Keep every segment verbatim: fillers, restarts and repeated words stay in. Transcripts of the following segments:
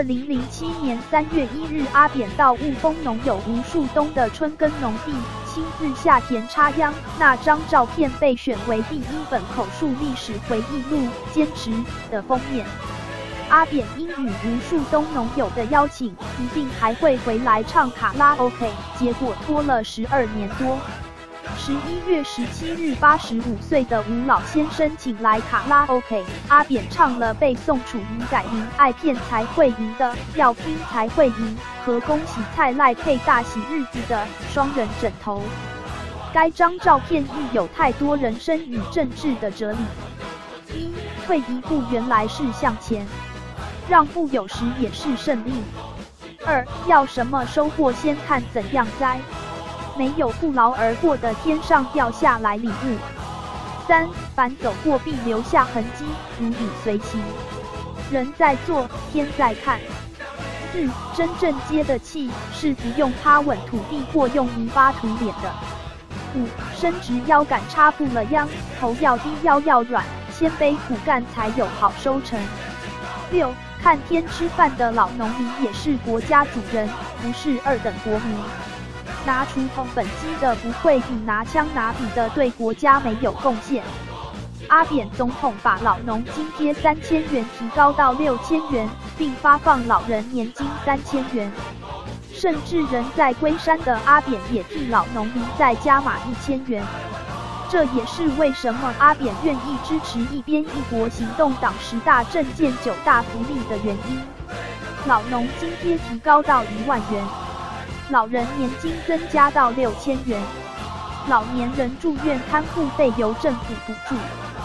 二零零七年三月一日，阿扁到雾峰农友吴树东的春耕农地，亲自下田插秧。那张照片被选为第一本口述历史回忆录《坚持》的封面。阿扁因与吴树东农友的邀请，一定还会回来唱卡拉 OK， 结果拖了十二年多。十一月十七日，八十五岁的吴老先生请来卡拉 OK， 阿扁唱了被宋楚瑜改名“爱骗才会赢”的“要拼才会赢”和“恭喜蔡赖配大喜日子”的双人枕头。该张照片寓有太多人生与政治的哲理：一、退一步原来是向前，让步有时也是胜利；二、要什么收获先看怎样栽。没有不劳而获的天上掉下来礼物。三、凡走过必留下痕迹，如影随形。人在做，天在看。四、真正接的气是不用趴稳土地或用泥巴涂脸的。五、伸直腰杆插不了秧，头要低腰要软，谦卑苦干才有好收成。六、看天吃饭的老农民也是国家主人，不是二等国民。拿锄头本机的不会比拿枪拿笔的对国家没有贡献。阿扁总统把老农津贴三千元提高到六千元，并发放老人年金三千元。甚至人在龟山的阿扁也替老农民再加码一千元。这也是为什么阿扁愿意支持一边一国行动党十大政见九大福利的原因。老农津贴提高到一万元。老人年金增加到六千元，老年人住院看护费由政府补助。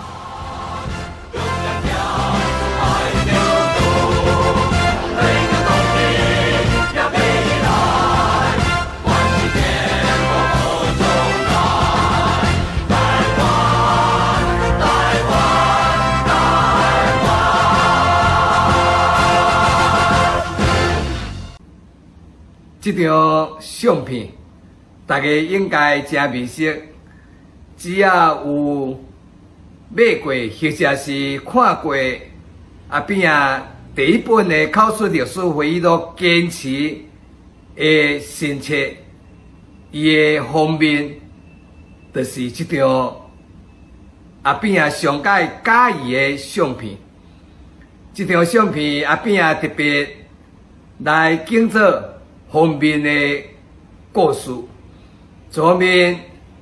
这张相片，大家应该真面熟。只要有买过或者是看过阿扁啊第一本的口述历史回忆录《坚持》的新册，伊的封面就是这张阿扁啊上届嘉义的相片。这张相片阿扁啊特别来建造封面的故事，左面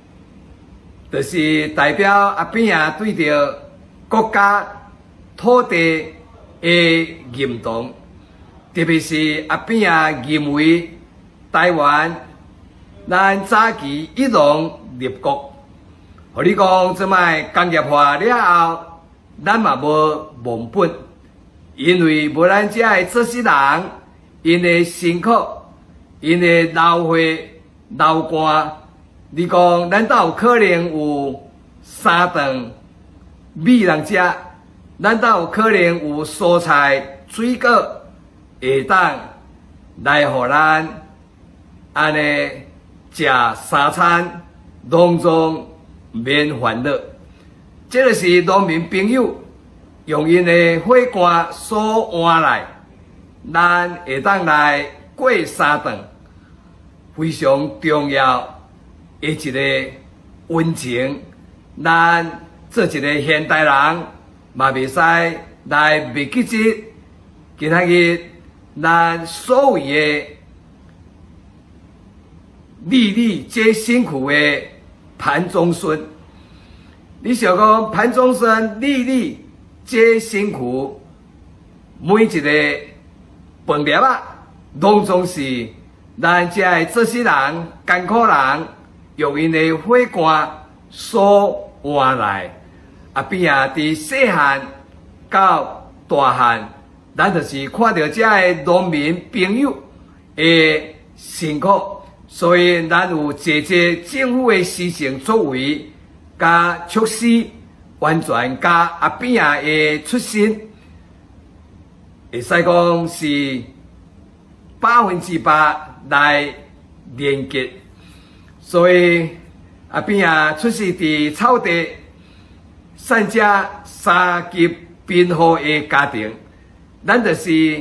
就是代表阿扁啊对着国家土地的认同，特别是阿扁啊认为台湾咱早期一农立国，互你讲这摆工业化了后，咱嘛无忘本，因为无咱遮的这些人，因的辛苦。因的劳血、劳汗，你讲，难道有可能有三顿米人食？难道有可能有蔬菜、水果会当来互咱安尼食三餐，拢总免烦恼？这就是农民朋友用因的火干所换来，咱会当来过三顿。非常重要的一个温情，咱做一个现代人，嘛袂使来袂记得今仔日咱所有的粒粒皆辛苦的潘宗顺。你想讲潘宗顺粒粒皆辛苦，每一个饭粒啊，拢总是。咱遮的这些人、艰苦人，用因的火干所换来。阿扁啊，伫细汉到大汉，咱就是看到遮的农民朋友的辛苦，所以咱有坐坐政府的施政作为，加措施，完全加阿扁啊的出身，会使讲是百分之百。来连结，所以阿扁啊出世伫草地，善家三级贫户的家庭，咱就是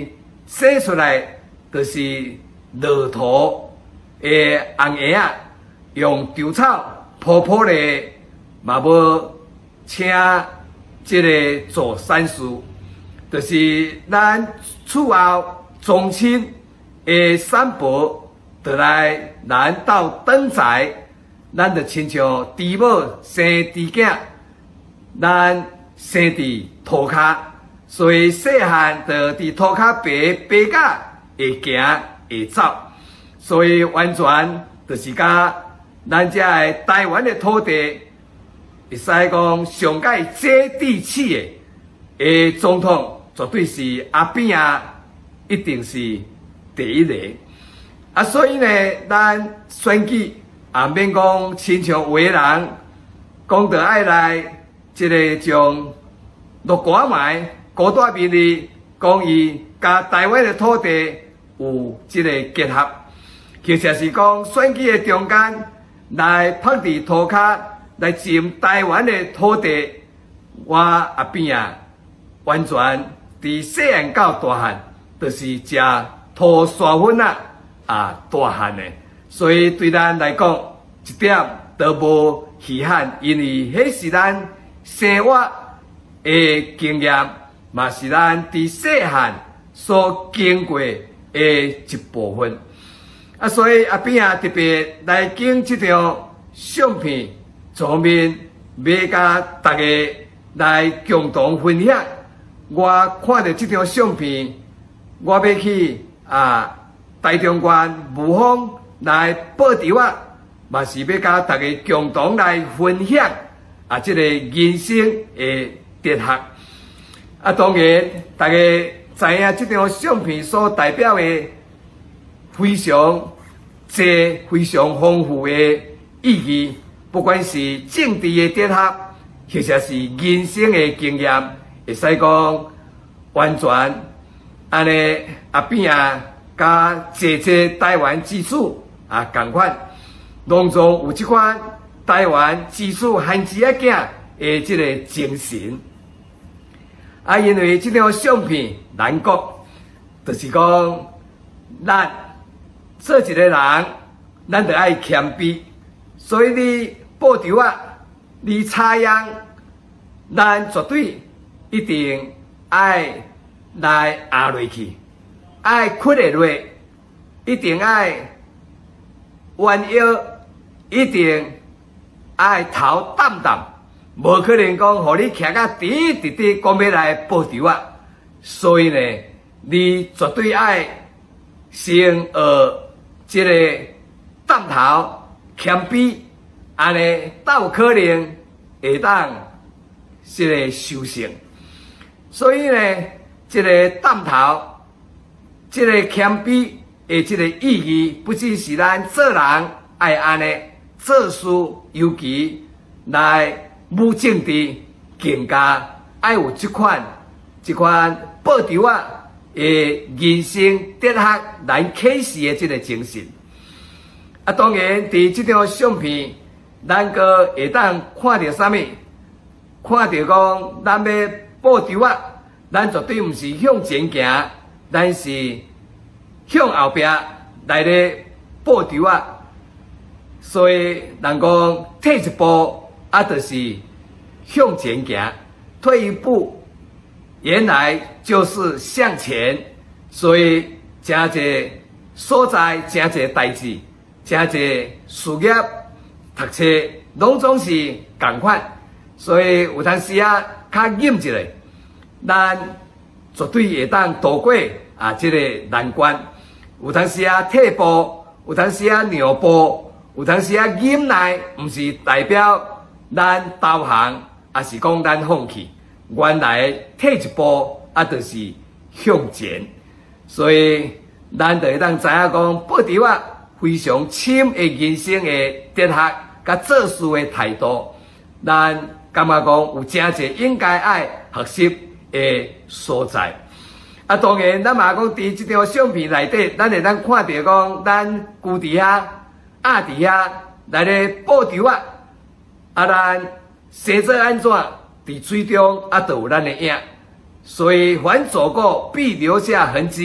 洗出来就是落土的红叶啊，用稻草铺铺咧，嘛无请即个做善事，就是咱厝后宗亲的三伯，就来咱到登财，咱就亲像猪母生猪囝，咱生伫涂骹。所以细汉就伫涂骹爬爬甲会行会走，所以完全就是甲咱遮个台湾的土地，会使讲上界接地气的诶总统，绝对是阿扁啊，一定是第一个。啊，所以呢，咱选举也免讲亲像有的人讲着爱来即个将落瓜埋。高大面的讲伊甲台湾的土地有即个结合，其实是讲选举的中间来拍伫涂骹来占台湾的土地，我阿扁啊，完全伫细汉到大汉，就是食土沙粉啊啊大汉的，所以对咱来讲一点都无稀罕，因为迄是咱生活的经验。嘛是咱伫细汉所经过的一部分，啊，所以阿扁啊特别来经这张相片，上面要甲大家来共同分享。我看到这张相片，我要去啊台中县雾峰来报仇啊，嘛是要甲大家共同来分享啊，这个人生的哲学。啊，当然，大家知影这张相片所代表的非常多、非常丰富的意义，不管是政治的哲学，或者是人生的经验，会使讲完全安尼阿扁啊，甲这这台湾基础啊同款，拢总有这款台湾基础汉子仔囝的这个精神。啊，因为这张相片难讲，就是讲咱做一个人，咱就爱谦卑。所以你报仇啊，你插秧，咱绝对一定爱来压落去，爱屈下落，一定爱弯腰，一定爱头淡淡。无可能讲，互你徛甲直直直讲要来报仇啊！所以呢，你绝对爱先学这个淡头谦卑，安尼才有可能会当这个修成。所以呢，这个淡头，这个谦卑的这个意义，不只是咱做人爱安尼，做事尤其来。武政治更加爱有这款、这款报仇啊的人生哲学来启示的这个精神。啊，当然，伫这张相片，咱个会当看到啥物？看到讲，咱要报仇啊，咱绝对毋是向前行，咱是向后壁来咧报仇啊。所以，人讲退一步。啊，就是向前行，退一步，原来就是向前。所以，真侪所在，真侪代志，真侪事业、读册，拢总是同款。所以，有当时啊，较忍一下，咱绝对会当度过啊这个难关。有当时啊退步，有当时啊让步，有当时啊忍耐，毋是代表。咱投降，也是讲咱放弃，原来退一步，啊，就是向前。所以，咱就会当知影讲，报仇啊，非常深的人生的哲学，甲做事的态度，咱感觉讲有真侪应该爱学习的所在。啊，当然，咱嘛讲伫这张相片内底，咱会当看到讲，咱居伫遐、压伫遐来咧报仇啊。啊，咱生做安怎？伫水中啊，都有咱的影。所以，凡走过必留下痕迹。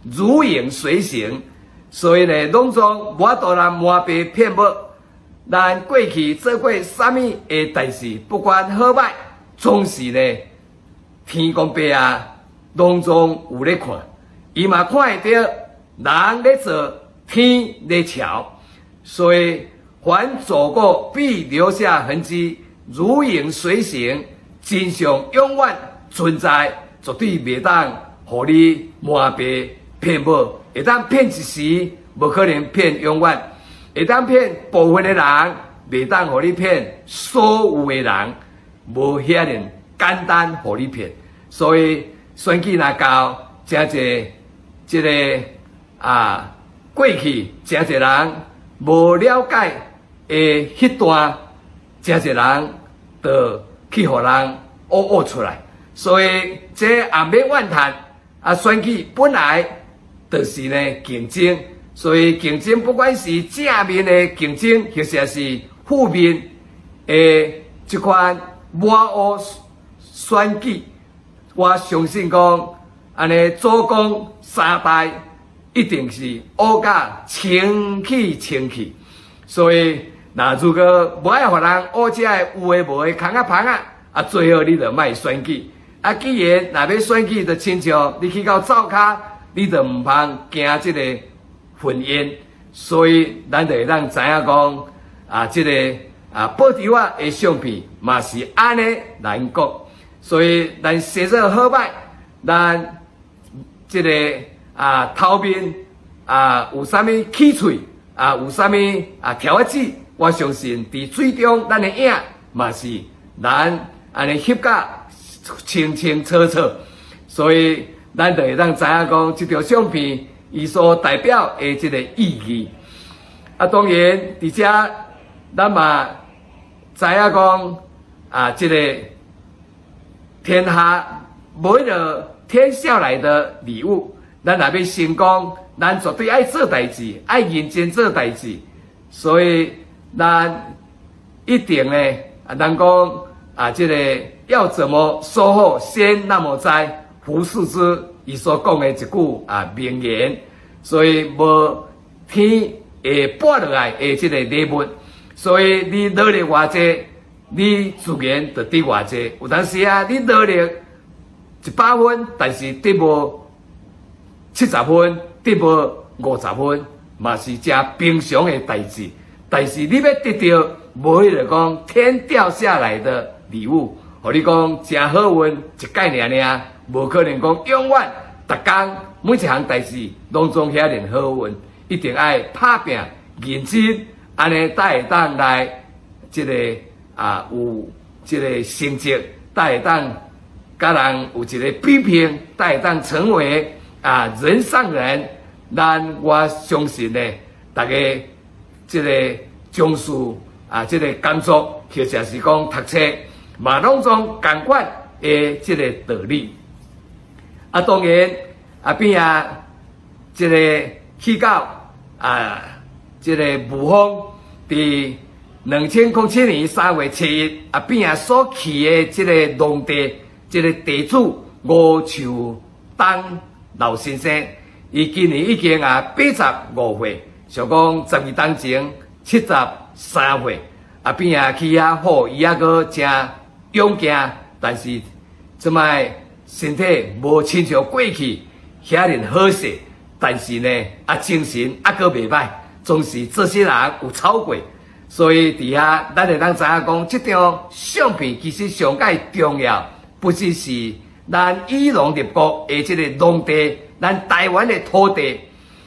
如影随形，所以呢，拢总无多人瞒白骗无。咱过去做过啥物个代志，不管好歹，总是呢，天公伯啊，拢总有咧看，伊嘛看会到人咧做，天咧瞧，所以凡走过必留下痕迹，如影随形，真相永远存在，绝对袂当互你瞒白骗无，会当骗一时，无可能骗永远。会当骗部分的人，袂当互你骗所有的人，无遐尼简单互你骗。所以选举若到，真侪即个啊过去，真侪人无了解的迄段，真侪人就去互人乌乌出来。所以这也免怨叹，啊选举本来就是呢竞争。所以竞争不管是正面的竞争，或者是负面的这款抹黑选举，我相信讲安尼祖公三代一定是乌甲清气清气。所以，那如果无爱互人乌这有诶无诶空啊芳啊，啊最好你就莫选举。啊，既然若要选举，就亲像你去到灶骹，你就毋通惊即个混烟，所以咱就会当知影讲啊，即、这个啊保持我的相片嘛是安尼来讲，所以咱写做好歹，咱即、这个啊头面啊有啥物起喙啊有啥物啊条仔子，我相信伫最终咱的影嘛是咱安尼翕甲清清楚楚，所以咱就会当知影讲即条相片伊所代表的即个意义。啊，当然伫遮咱嘛知影讲啊，即、这个天下每个天下来的礼物，咱若要成功，咱绝对爱做代志，爱认真做代志。所以咱一定呢，啊，咱讲啊，即、这个要怎么说好，先那么哉，胡适之伊所讲的一句啊名言。所以无天会拨落来的即个礼物，所以你努力偌济，你自然就得偌济。有当时啊，你努力一百分，但是得无七十分，得无五十分，嘛是真平常的代志。但是你要得到，无迄个讲天掉下来的礼物，互你讲真好运一届尔尔，无可能讲永远逐工。每一项代志拢总遐尼好运，一定爱拍拼认真，安尼才会当来即、这个啊有即个成绩，才会当甲人有一个比拼，才会当成为啊人上人。咱我相信呢，大家即个从事啊即、这个工作，或者是讲读册，嘛拢总共款的即个道理。啊，当然。啊边啊，即、这个去到啊，即、这个吴峰伫两千零七年三月七日啊边啊所去的即个农地，即、这个地主吴树东老先生，伊今年已经啊八十五岁，想讲十二当前七十三岁，啊边啊去遐好，伊还阁真勇健，但是即摆身体无亲像过去遐尼好势，但是呢啊精神还阁袂歹，总是这些人有超过，所以伫遐咱会当知影讲，这张相片其实上界重要，不只是咱以农立国的这个农地，咱台湾的土地，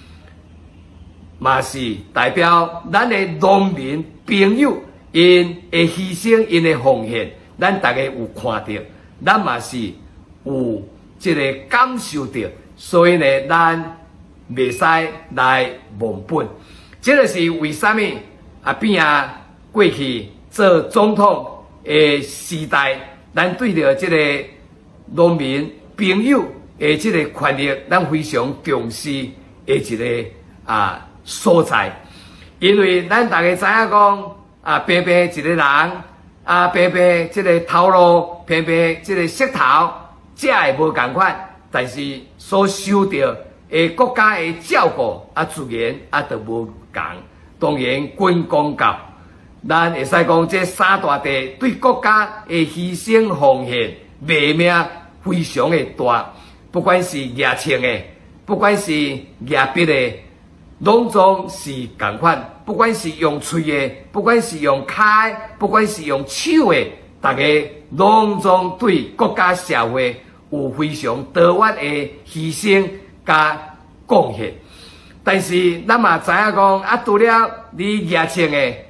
嘛是代表咱的农民朋友因的牺牲、因的奉献，咱大家有看到，咱嘛是有这个感受到，所以呢，咱袂使来忘本。这个是为什么啊？边啊过去做总统的时代，咱对着这个农民朋友的这个权利，咱非常重视的一个啊所在。因为咱大家知影讲啊，偏偏一个人啊，偏偏这个头路，偏偏这个舌头，食的无共款，但是所收到诶国家诶照顾啊资源啊都无共，当然军公教，咱会使讲这三大地对国家诶牺牲奉献卖命非常诶大，不管是牙签诶，不管是牙笔诶，拢总是共款。不管是用嘴诶，不管是用骹，不管是用手诶，大家拢总对国家社会有非常多元诶牺牲甲贡献。但是咱嘛知影讲，啊，除了你牙签诶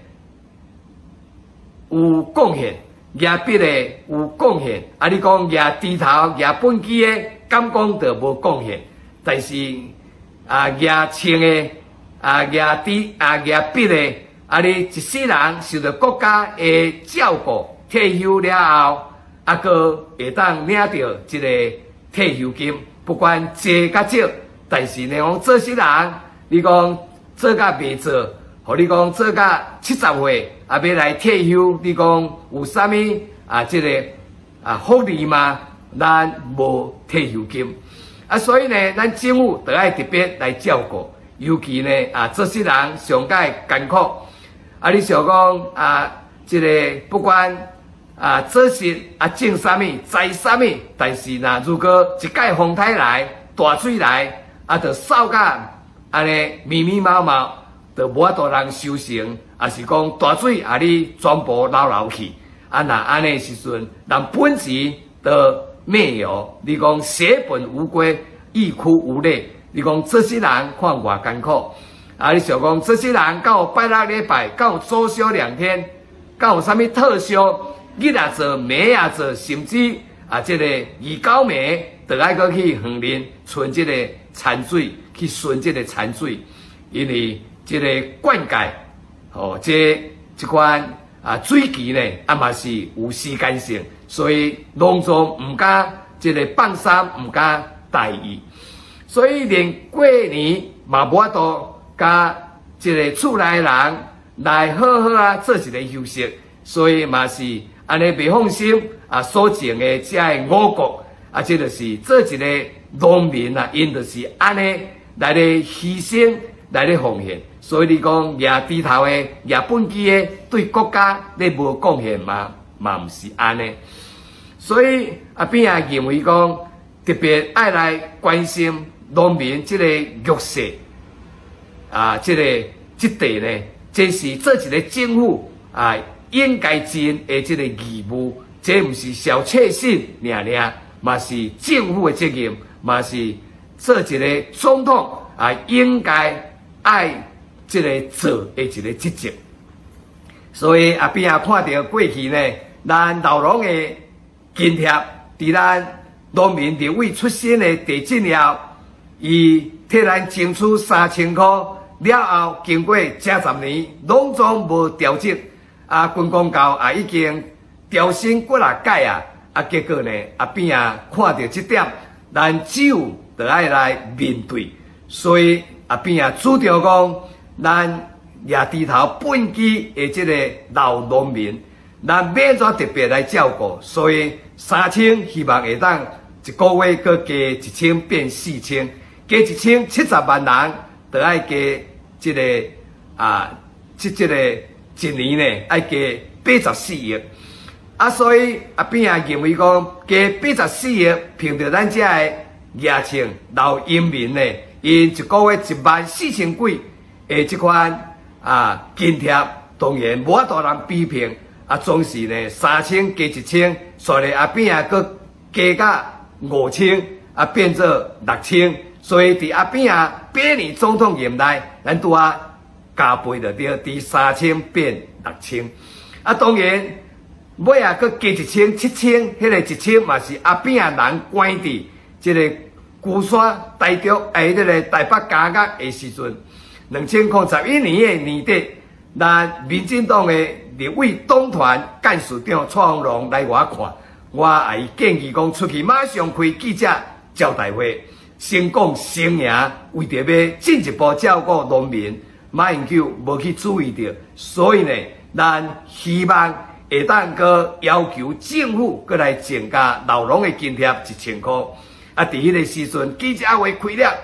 有贡献，牙笔诶有贡献，啊，你讲牙低头、牙本机诶，敢讲就无贡献。但是啊，牙签诶。啊，牙滴啊，牙笔嘞，啊，你一世人受到国家的照顾，退休了后，啊，个会当领到一个退休金，不管多甲少，但是呢，讲做世人，你讲做甲未做，互你讲做甲七十岁，啊，要来退休，你讲有啥物啊？这个啊福利吗？咱无退休金，啊，所以呢，咱政府就爱特别来照顾。尤其呢，啊，做世人上界艰苦，啊，你想讲啊，这个不管啊做事啊种啥物、栽啥物，但是呐，如果一届风台来、大水来，啊，就扫甲安尼密密麻麻，就无法度人修成，啊是讲大水啊，你全部流流去，啊那安尼时阵，人本钱都灭哦，你讲血本无归，欲哭无泪。你讲这些人看偌艰苦，啊！你想讲这些人到拜六礼拜，到周休两天，到有啥物特休，日也做，暝也做，甚至啊，这个二九暝，就爱搁去园林存这个残水，去顺这个残水，因为这个灌溉，哦，这这款啊水期呢，啊嘛是有时间性，所以农庄唔敢这个放衫，唔敢待伊。所以连过年嘛无法度，甲一个厝内人来好好啊做一个休息，所以嘛是安尼袂放心啊所种的这个五谷啊，这就是做一个农民啊，因就是安尼来咧牺牲来咧奉献。所以你讲掠低头的、掠本机的，对国家咧无贡献嘛，嘛毋是安尼。所以啊边啊认为讲特别爱来关心。农民这个弱势啊，这个这地呢，这是做一个政府啊应该尽的这个义务，这不是小确幸尔尔，嘛是政府的责任，嘛是做一个总统啊应该爱这个做的一个职责。所以啊边啊看到过去呢，咱老农的津贴，伫咱农民立委出身的地震了。伊替咱争取三千块，了后经过这十年，拢总无调整。啊，军公教啊已经调升几啊届啊，啊结果呢，啊边啊看到这点，咱只有得爱来面对。所以啊边啊主张讲，咱也低头本基的这个老农民，咱免怎特别来照顾。所以三千希望会当一个月搁加一千变四千。加一千七十万人，就爱加这个啊，这这个一年呢，爱加八十四亿。啊，所以啊边啊认为讲加八十四亿，凭着咱这个疫情老人民呢，因一个月一万四千几的这款啊津贴，当然无法度人比拼。啊，总是呢三千加一千，所以啊边啊搁加到五千，啊变做六千。所以伫阿边啊，八年总统任内，咱拄啊加倍着着，伫三千变六千。啊，当然尾啊，佮加一千七千，迄个一千嘛是阿边啊人关伫即个孤山台中诶，迄个台北监狱诶时阵，两千零十一年诶年底，咱民进党诶立委党团干事长蔡宏龙来我看，我也建议讲出去马上开记者招待会。先讲先赢，为着要进一步照顾农民，马英九无去注意到，所以呢，咱希望下当个要求政府过来增加老农的津贴一千块。啊，伫迄个时阵，记者会开了，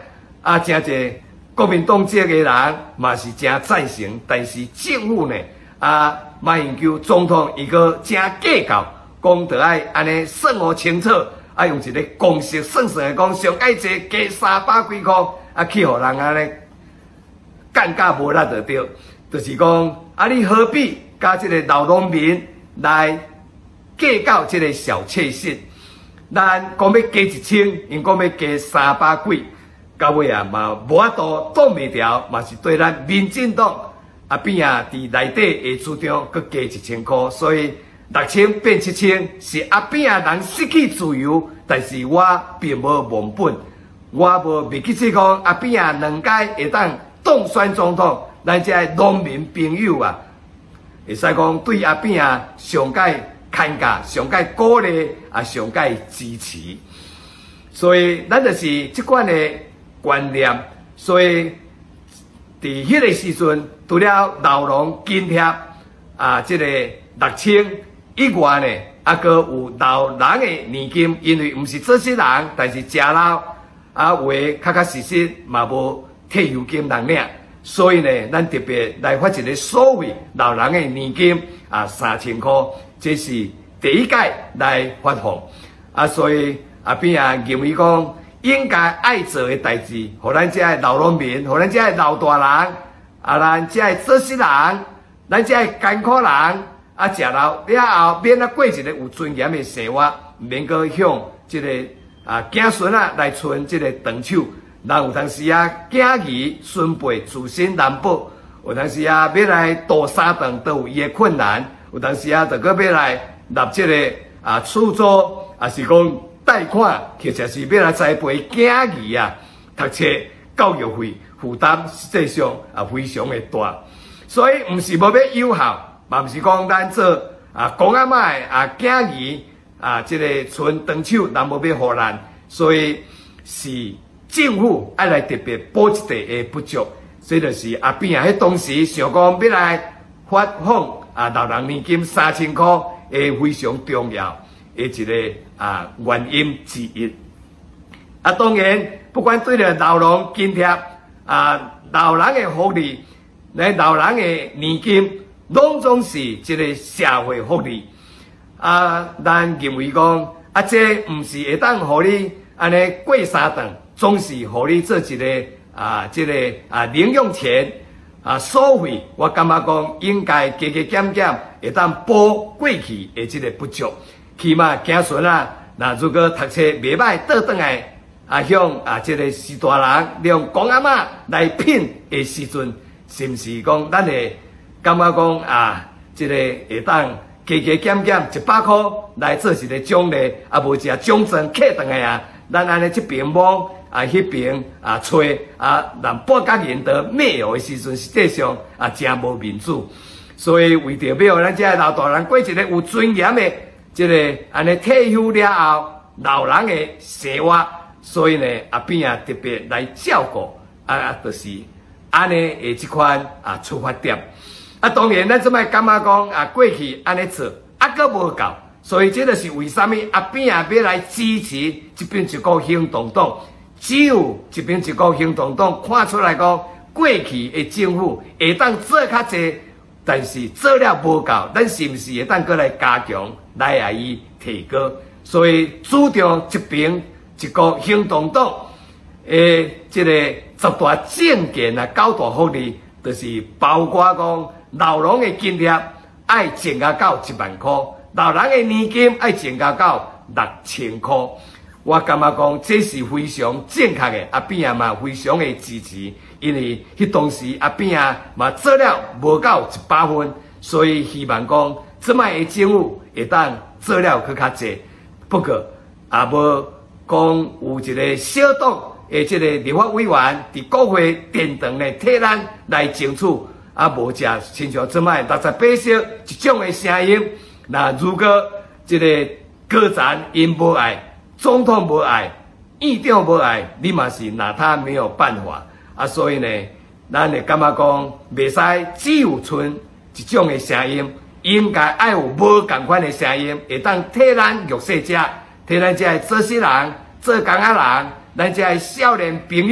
啊，真侪国民党籍嘅人嘛是真赞成，但是政府呢，啊，马英九总统伊个真计较，讲得爱安尼算好清楚，啊，用一个公式算算来讲，上爱济加三百几块，啊，去互人安尼干价无力就对，就是讲啊，你何必甲即个老农民来计较即个小确幸？咱讲要加一千，因讲要加三百几。到尾啊嘛无法度挡袂牢，嘛是对咱民进党啊边啊伫内底下主张佮加一千块，所以六千变七千是啊边啊人失去自由，但是我并无忘本，我无未记起讲啊边啊两届会当当选总统，咱这农民朋友啊，会使讲对啊边啊上届看价、上届鼓励啊、上届支持，所以咱就是即款的观念，所以伫迄个时阵，除了老农津贴啊，即、这个六千以外呢，啊，阁有老人的年金，因为毋是做事人，但是食老啊，话确确实实嘛无退休金人领，所以呢，咱特别来发一个所谓老人的年金啊，三千块，这是第一届来发放啊，所以啊边啊认为讲。应该爱做的代志，互咱这些老农民，互咱这些老大人，啊，咱这些做事人，咱这些艰苦人，啊，食老了后，免啊过一个有尊严的生活，免阁向这个啊子孙啊来存这个长手。人有当时啊，子儿孙辈自身难保，有当时啊要来渡三顿都有伊的困难，有当时啊，就搁要来立这个啊出租，啊是讲。贷款或者是要来栽培囝儿啊，读册教育费负担实际上啊非常的大，所以毋是无要有效，嘛毋是讲咱做啊公阿嬷的啊囝儿啊，即、这个存长手，人无要互咱，所以是政府爱来特别补一地的不足，所以就是啊边啊迄当时想讲要来发放啊老人年金三千块，诶非常重要。的一个啊原因之一，啊当然，不管对着老农津贴啊、老人的福利、来老人的年金，拢总是一个社会福利。啊，咱认为讲啊，这毋是会当互你安尼过三顿，总是互你做一个啊，这个啊零用钱啊收费，我感觉讲应该加加减减，会当补过去的这个不足。起码子孙啊，那如果读册袂歹，倒转来啊，向啊这个士大人用公阿嬷来聘的时阵，是毋是讲咱会感觉讲啊，这个会当加加减减一百块来做一个奖励，啊无一个奖状刻转来啊，咱安尼这边摸啊，迄边啊吹啊，让半甲人得灭的时阵，实际上啊真无面子，所以为着要咱这老大人过一个有尊严的。这个安尼退休了后，老人的生活，所以呢，啊边啊特别来照顾，啊，就是安尼的这款啊出发点。啊，当然咱即摆感觉讲啊，过去安尼做，啊，阁无够，所以这就是为什么啊边啊要来支持这边一个行动党，只有这边一个行动党看出来讲，过去的政府会当做较济。但是做了无够，咱是毋是会当过来加强来啊伊提高？所以主张一边一个行动党诶，即、这个十大政见啊，九大福利，就是包括讲老农的津贴爱增加到一万块，老人的年金爱增加到六千块。我感觉讲这是非常正确的，阿扁啊嘛非常的支持。因为迄当时阿扁啊嘛做了无够一百分，所以希望讲即摆的政府会当做了去较济。不过也无讲有一个小党的即个立法委员伫国会殿堂呢替咱来争取，啊无只亲像即摆六十八席一种的声音。那如果即个个人因无爱，总统无爱，院长无爱，你嘛是拿他没有办法。啊，所以呢，咱会感觉讲，袂使只有剩一种的声音，应该爱有无共款的声音，会当替咱弱势者，替咱这做事人、做工仔人，咱这少年朋友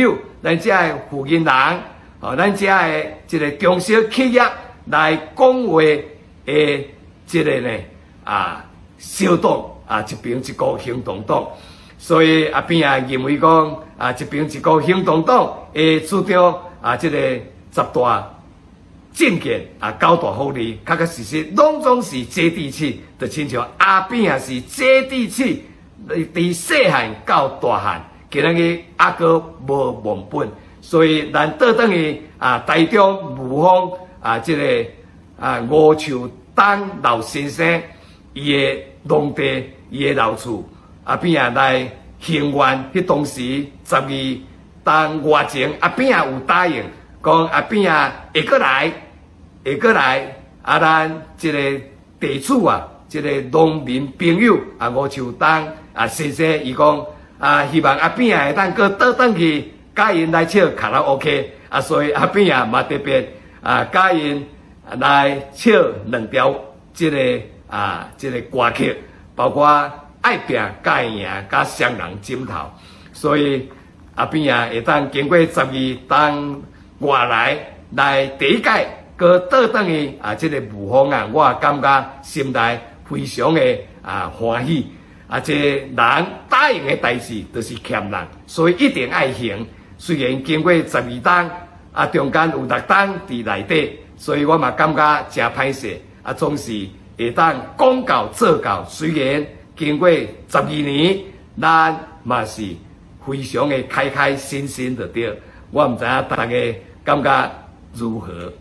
咱遮的附近人，哦，咱遮的一个中小企业来讲话的这个呢啊小党啊，一边一个行动党。所以阿扁也认为讲啊，一边一个行动党的主张啊，这个十大政见啊，九大福利，确确实实拢总是接地气，就亲像阿扁也是接地气，伫细汉到大汉，今仔日阿哥无忘本，所以咱倒转去啊，台中雾峰啊，这个啊吴树东老先生伊的农地，伊的老厝。阿扁也来行愿，迄当时十二当外前，阿扁也有答应，讲阿扁也会过来，会过来。啊，咱即个地主啊，即、这个农民朋友啊，吴树东啊先生，伊讲啊，希望阿扁也会当搁倒转去，甲因来唱卡拉 OK 啊，所以阿扁也嘛特别啊，甲因来唱两条即、这个啊，即、这个歌曲，包括。爱拼甲会赢，甲双人枕头，所以阿扁也会当经过十二当外来来第一届，搁倒转去啊，这个雾峰啊，我感觉心内非常的啊欢喜。啊，这人答应的代志就是欠人，所以一定爱行。虽然经过十二当啊，中间有六当伫内底，所以我嘛感觉真歹势。啊，总是会当讲到做到，虽然。经过十二年，咱嘛是非常的开开心心的对。我唔知影大家感觉如何？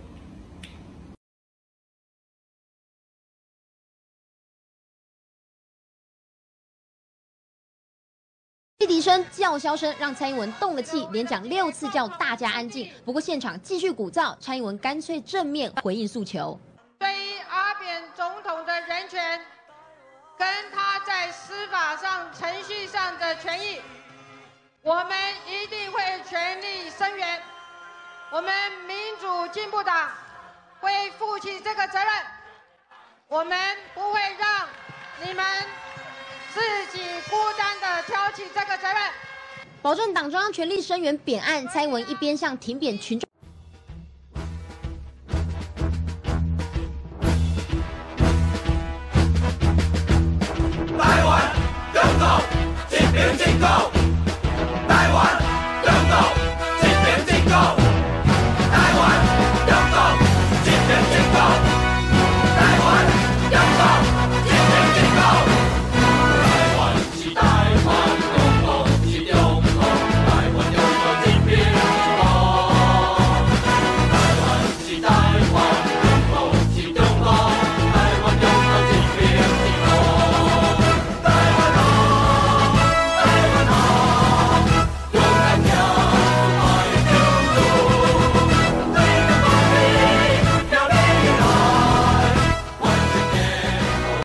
汽笛声、叫嚣声让蔡英文动了气，连讲六次叫大家安静。不过现场继续鼓噪，蔡英文干脆正面回应诉求。 对于阿扁总统的人权。跟他在司法上、程序上的权益，我们一定会全力声援。我们民主进步党会负起这个责任，我们不会让你们自己孤单的挑起这个责任。 保证党中央全力声援扁案，蔡英文一边向挺扁群众。